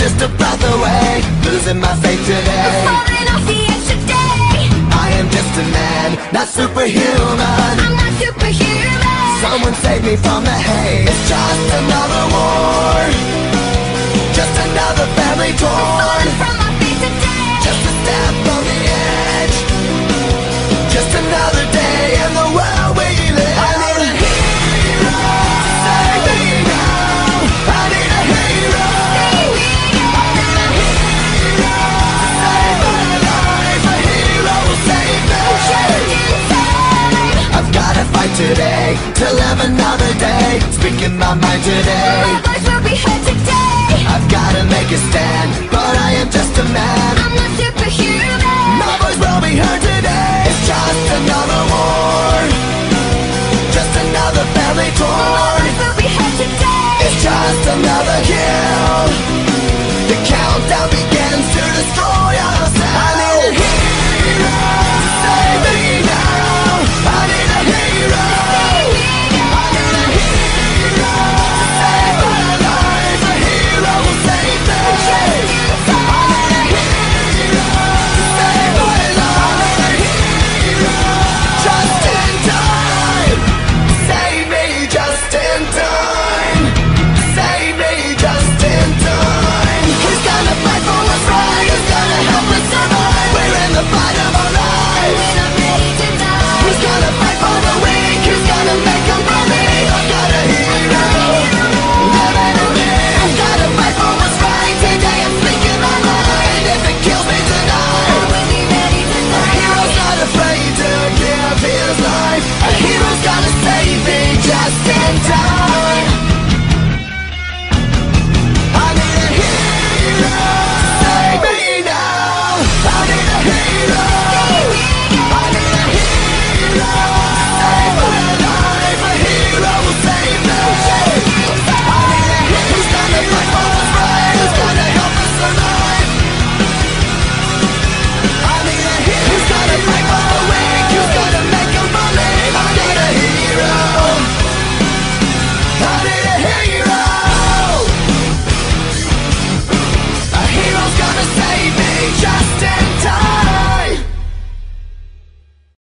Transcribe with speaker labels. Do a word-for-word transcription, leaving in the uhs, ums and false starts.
Speaker 1: just a breath away, losing my faith today.
Speaker 2: I'm falling off the edge today.
Speaker 1: I am just a man, not superhuman.
Speaker 2: I'm not superhuman.
Speaker 1: Someone save me from the hate. It's just another war, just another family
Speaker 2: I'm falling
Speaker 1: torn.
Speaker 2: from my feet today.
Speaker 1: Just a step on the edge, just another day in the world we live. I need a hero, save me now. I need a hero,
Speaker 2: Save me,
Speaker 1: I need a hero, save my life. A hero will save me.
Speaker 2: just in time.
Speaker 1: I've gotta fight today to live another day, speaking my mind today.
Speaker 2: My voice will be heard today.
Speaker 1: I've gotta make a stand, but I am just a man.
Speaker 2: I'm not superhuman.
Speaker 1: My voice will be heard today. It's just another war, just another family
Speaker 2: My
Speaker 1: torn.
Speaker 2: voice will be heard today.
Speaker 1: It's just another kill. The countdown begins.